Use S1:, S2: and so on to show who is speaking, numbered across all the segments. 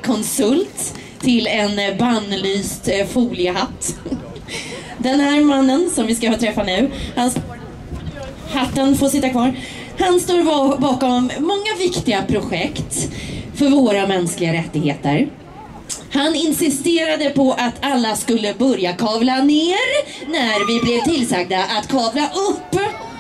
S1: konsult till en bannlyst foliehatt. Den här mannen som vi ska träffa nu, hatten får sitta kvar. Han står bakom många viktiga projekt för våra mänskliga rättigheter. Han insisterade på att alla skulle börja kavla ner när vi blev tillsagda att kavla upp.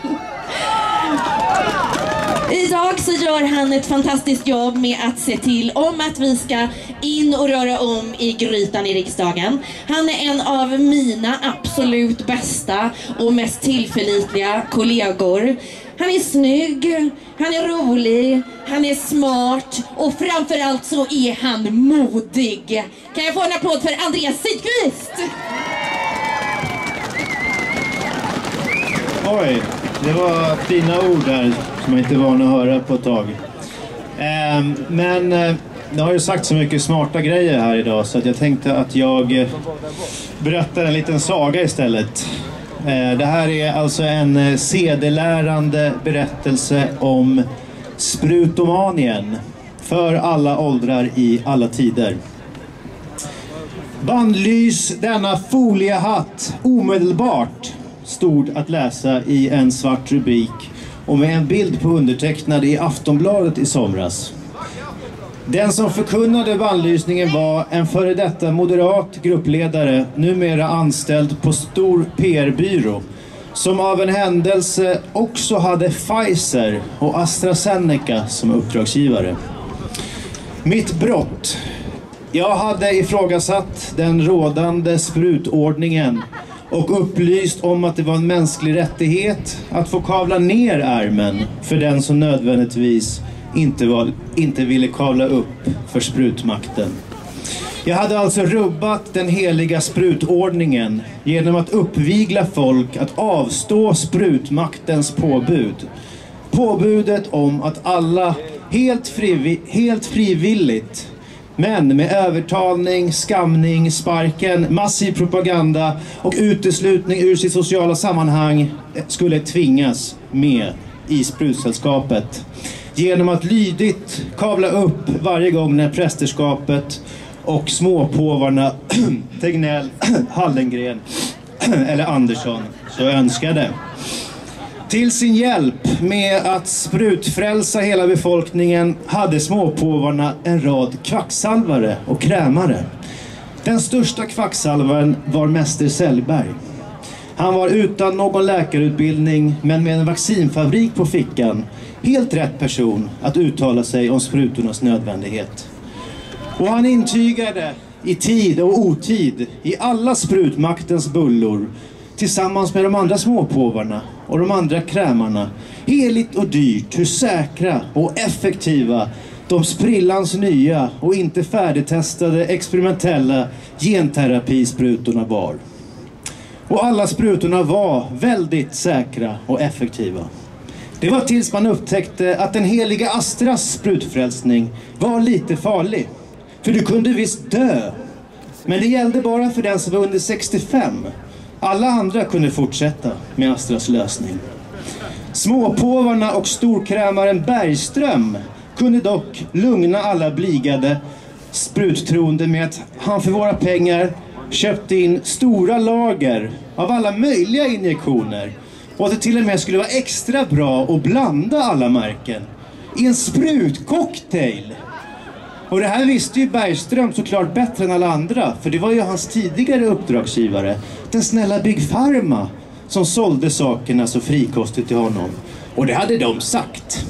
S1: Idag så gör han ett fantastiskt jobb med att se till om att vi ska in och röra om i grytan i riksdagen. Han är en av mina absolut bästa och mest tillförlitliga kollegor. Han är snygg, han är rolig, han är smart och framförallt så är han modig. Kan jag få en applåd för Andreas Sidqvist?
S2: Oj, det var fina ord där som jag inte är van att höra på ett tag. Men det har ju sagt så mycket smarta grejer här idag så att jag tänkte att jag berättar en liten saga istället. Det här är alltså en sedelärande berättelse om sprutomanien för alla åldrar i alla tider. Bannlys denna foliehatt omedelbart, stod att läsa i en svart rubrik och med en bild på undertecknad i Aftonbladet i somras. Den som förkunnade bannlysningen var en före detta moderat gruppledare, numera anställd på stor PR-byrå, som av en händelse också hade Pfizer och AstraZeneca som uppdragsgivare. Mitt brott. Jag hade ifrågasatt den rådande sprutordningen och upplyst om att det var en mänsklig rättighet att få kavla ner ärmen för den som nödvändigtvis inte ville kavla upp för sprutmakten. Jag hade alltså rubbat den heliga sprutordningen genom att uppvigla folk att avstå sprutmaktens påbud. Påbudet om att alla helt frivilligt, men med övertalning, skamning, sparken, massiv propaganda och uteslutning ur sitt sociala sammanhang skulle tvingas med i sprutsällskapet. Genom att lydigt kavla upp varje gång när prästerskapet och småpåvarna Tegnell, Hallengren eller Andersson så önskade. Till sin hjälp med att sprutfrälsa hela befolkningen hade småpåvarna en rad kvacksalvare och krämare. Den största kvacksalvaren var mäster Sellberg. Han var utan någon läkarutbildning men med en vaccinfabrik på fickan helt rätt person att uttala sig om sprutornas nödvändighet. Och han intygade i tid och otid i alla sprutmaktens bullor tillsammans med de andra småpåvarna och de andra krämarna heligt och dyrt hur säkra och effektiva de sprillans nya och inte färdigtestade experimentella genterapisprutorna var. Och alla sprutorna var väldigt säkra och effektiva. Det var tills man upptäckte att den heliga Astras sprutfrälsning var lite farlig. För du kunde visst dö. Men det gällde bara för den som var under 65. Alla andra kunde fortsätta med Astras lösning. Småpåvarna och storkrämaren Bergström kunde dock lugna alla bligade spruttroende med att han för våra pengar köpte in stora lager av alla möjliga injektioner och att det till och med skulle vara extra bra att blanda alla märken i en sprutcocktail. Och det här visste ju Bergström såklart bättre än alla andra, för det var ju hans tidigare uppdragsgivare, den snälla Big Pharma, som sålde sakerna så frikostigt till honom. Och det hade de sagt.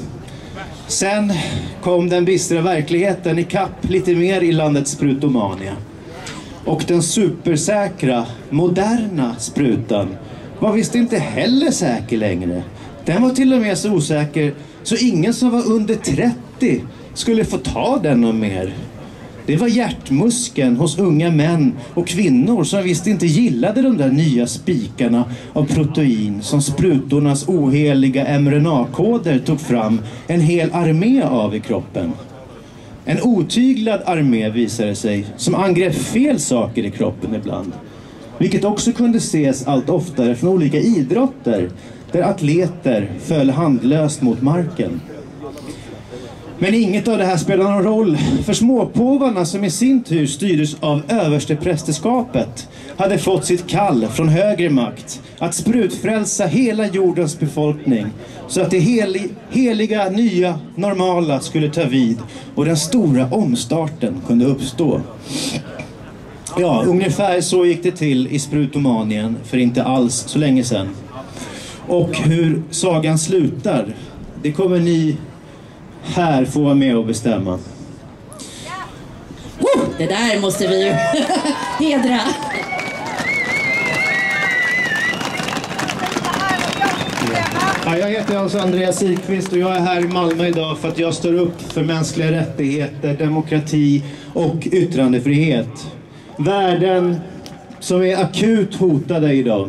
S2: Sen kom den bistra verkligheten i kapp lite mer i landets sprutomania. Och den supersäkra, moderna sprutan var visst inte heller säker längre. Den var till och med så osäker så ingen som var under 30 skulle få ta den och mer. Det var hjärtmuskeln hos unga män och kvinnor som visst inte gillade de där nya spikarna av protein som sprutornas oheliga mRNA-koder tog fram en hel armé av i kroppen. En otyglad armé visade sig som angrep fel saker i kroppen ibland. Vilket också kunde ses allt oftare från olika idrotter där atleter föll handlöst mot marken. Men inget av det här spelar någon roll, för småpåvarna som i sin tur styrdes av översteprästerskapet hade fått sitt kall från högre makt att sprutfrälsa hela jordens befolkning så att det heliga nya normala skulle ta vid och den stora omstarten kunde uppstå. Ja, ungefär så gick det till i Sprutomanien för inte alls så länge sedan. Och hur sagan slutar, det kommer ni här få vara med och bestämma.
S1: Det där måste vi ju hedra.
S2: Ja, jag heter alltså Andreas Sikvist och jag är här i Malmö idag för att jag står upp för mänskliga rättigheter, demokrati och yttrandefrihet. Värden som är akut hotade idag.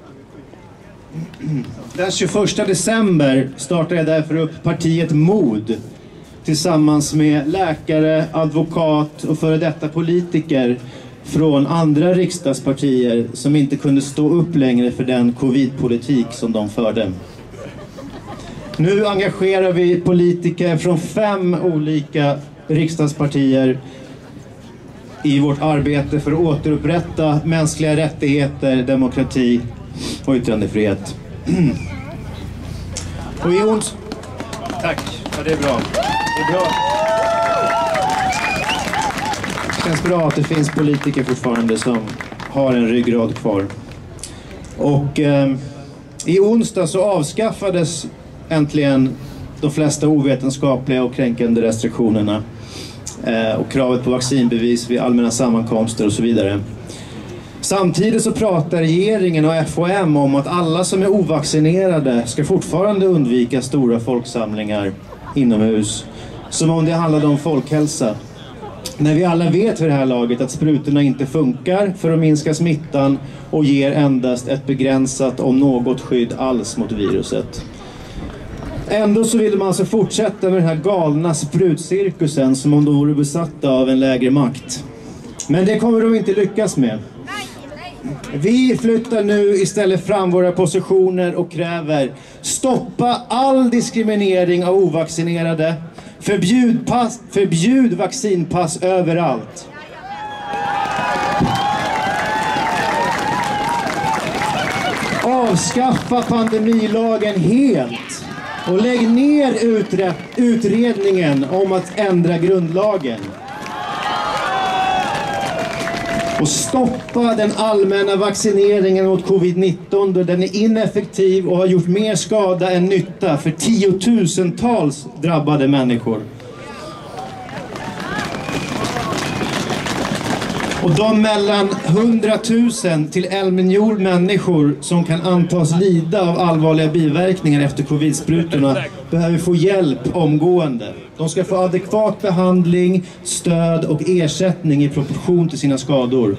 S2: Den 21 december startade jag därför upp partiet MOD tillsammans med läkare, advokat och före detta politiker från andra riksdagspartier som inte kunde stå upp längre för den covid-politik som de förde. Nu engagerar vi politiker från 5 olika riksdagspartier i vårt arbete för att återupprätta mänskliga rättigheter, demokrati och yttrandefrihet. Och i ons... Tack, ja, det är bra. Det är bra. Det känns bra att det finns politiker fortfarande som har en ryggrad kvar. Och i onsdag så avskaffades äntligen de flesta ovetenskapliga och kränkande restriktionerna och kravet på vaccinbevis vid allmänna sammankomster och så vidare. Samtidigt så pratar regeringen och FHM om att alla som är ovaccinerade ska fortfarande undvika stora folksamlingar inomhus, som om det handlade om folkhälsa. När vi alla vet för det här laget att sprutorna inte funkar för att minska smittan och ger endast ett begränsat, om något, skydd alls mot viruset. Ändå så vill man alltså fortsätta med den här galna sprutcirkusen som om de vore besatta av en lägre makt. Men det kommer de inte lyckas med. Vi flyttar nu istället fram våra positioner och kräver: stoppa all diskriminering av ovaccinerade, förbjud vaccinpass överallt. Avskaffa pandemilagen helt och lägg ner utredningen om att ändra grundlagen. Och stoppa den allmänna vaccineringen mot covid-19 då den är ineffektiv och har gjort mer skada än nytta för tiotusentals drabbade människor. Och de mellan 100 000 till 1 miljon människor som kan antas lida av allvarliga biverkningar efter covid-sprutorna behöver få hjälp omgående. De ska få adekvat behandling, stöd och ersättning i proportion till sina skador.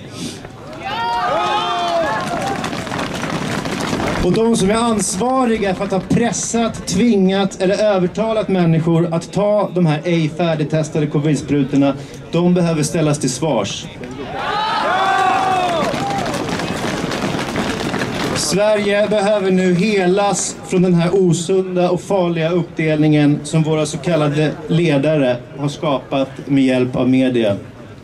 S2: Och de som är ansvariga för att ha pressat, tvingat eller övertalat människor att ta de här ej färdigtestade covid-sprutorna, de behöver ställas till svars. Sverige behöver nu helas från den här osunda och farliga uppdelningen som våra så kallade ledare har skapat med hjälp av media.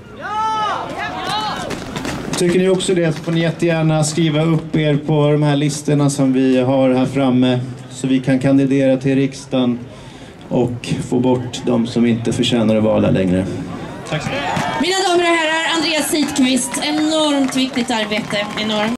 S2: Tycker ni också det, så får ni jättegärna skriva upp er på de här listorna som vi har här framme så vi kan kandidera till riksdagen och få bort de som inte förtjänar att vara där längre. Tack så mycket.
S1: Mina damer och herrar, Andreas Sikvist, enormt viktigt arbete, enormt.